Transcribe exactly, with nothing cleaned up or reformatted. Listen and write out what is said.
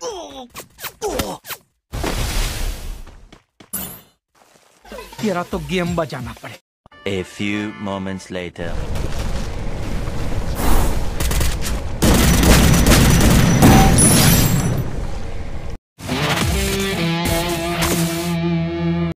तेरा तो गेम बजाना पड़े। A few moments later.